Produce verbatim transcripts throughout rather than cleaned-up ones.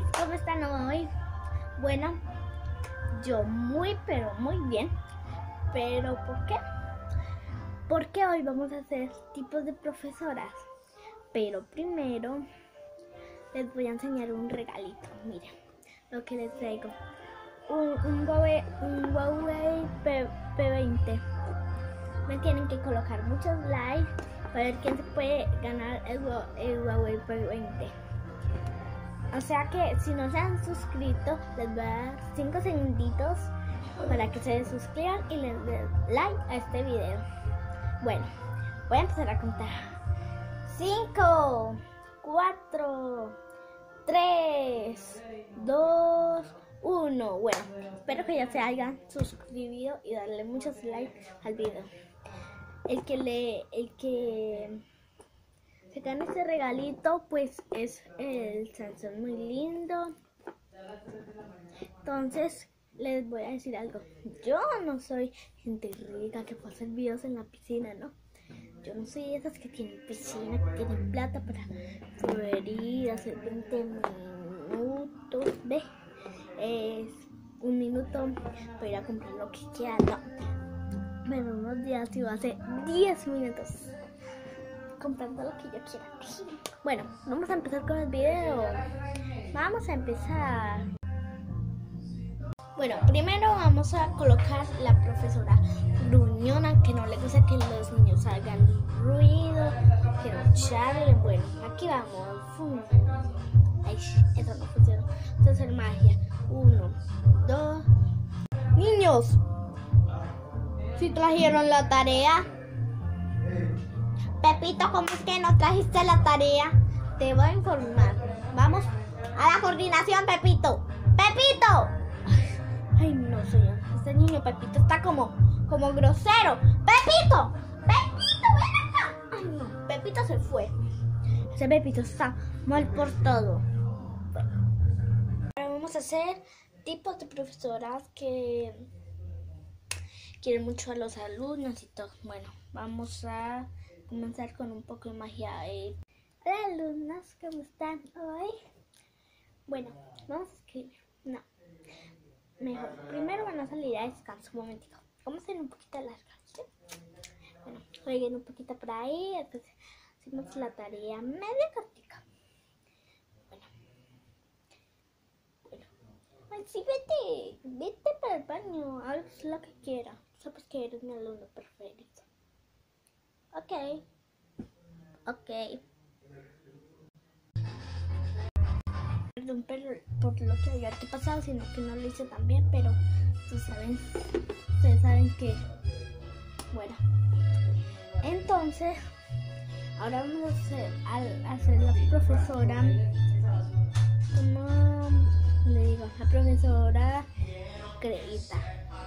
¿cómo están hoy? Bueno, yo muy pero muy bien. ¿Pero por qué? Porque hoy vamos a hacer tipos de profesoras. Pero primero les voy a enseñar un regalito. Miren lo que les traigo. Un, un Huawei, un Huawei P veinte. Me tienen que colocar muchos likes para ver quién se puede ganar el, el Huawei P veinte. O sea que si no se han suscrito, les voy a dar cinco segunditos para que se suscriban y les den like a este video. Bueno, voy a empezar a contar. cinco, cuatro, tres, dos, uno. Bueno, espero que ya se hayan suscrito y darle muchos likes al video. El que le, el que se gana este regalito, pues es el Samsung muy lindo. Entonces les voy a decir algo. Yo no soy gente rica que puede hacer videos en la piscina, ¿no? Yo no soy esas que tienen piscina, que tienen plata para poder ir a hacer veinte minutos. ¿Ve? Es un minuto para ir a comprar lo que quiera, no. Bueno, unos días iba a hacer diez minutos comprando lo que yo quiera. Bueno, vamos a empezar con el video. Vamos a empezar. Bueno, primero vamos a colocar la profesora gruñona, que no le gusta que los niños hagan ruido, que no charlen. Bueno, aquí vamos. Fum. Ay, eso no funcionó. Esto es magia. Uno, dos. Niños, ¿si trajeron la tarea? Pepito, ¿cómo es que no trajiste la tarea? Te voy a informar. Vamos a la coordinación, Pepito. ¡Pepito! Ay, no, señor. Este niño Pepito está como, como grosero. ¡Pepito! ¡Pepito, ven acá! Ay, no. Pepito se fue. Ese Pepito está mal por todo. Bueno, ahora vamos a hacer tipos de profesoras que quieren mucho a los alumnos y todo. Bueno, vamos a comenzar con un poco de magia. Eh. Hola, alumnos, ¿cómo están hoy? Bueno, vamos a escribir. No. Mejor, primero van a salir a descanso un momentito. Vamos a hacer un poquito larga, ¿sí? Bueno, jueguen un poquito por ahí. Después hacemos la tarea media cortica. Bueno. Bueno. Ay, sí, vete. Vete para el baño. Haz lo que quieras. Sabes que eres mi alumno preferido. Ok. Ok. Perdón por, por lo que había pasado, sino que no lo hice tan bien, pero ustedes saben, ustedes saben que, bueno, entonces, ahora vamos a hacer, a, a hacer la profesora, como le digo, la profesora Creíta.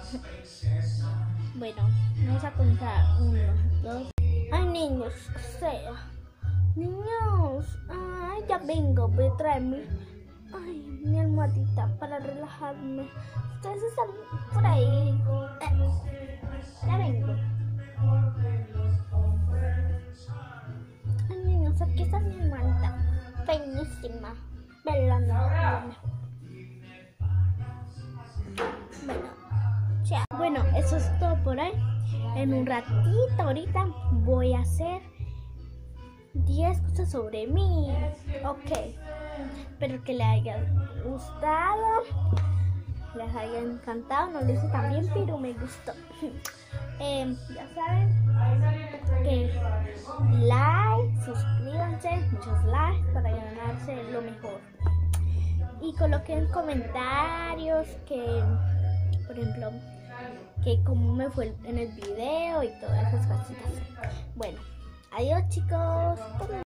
Bueno, vamos a contar, uno, dos, ay niños, o sea, niños, ay ya vengo, voy a traerme. Ay, mi almohadita para relajarme. Ustedes están por ahí. Eh, ya vengo. Ay, niños, aquí está mi almohadita. Buenísima. Velando. Bueno, ya. Bueno, eso es todo por hoy. En un ratito, ahorita, voy a hacer diez cosas sobre mí. Ok. Espero que les haya gustado, les haya encantado. No lo hice tan bien, pero me gustó. eh, ya saben que like, suscríbanse, muchos likes para ganarse lo mejor. Y coloquen comentarios que, por ejemplo, que cómo me fue en el video y todas esas cositas. Bueno, adiós chicos.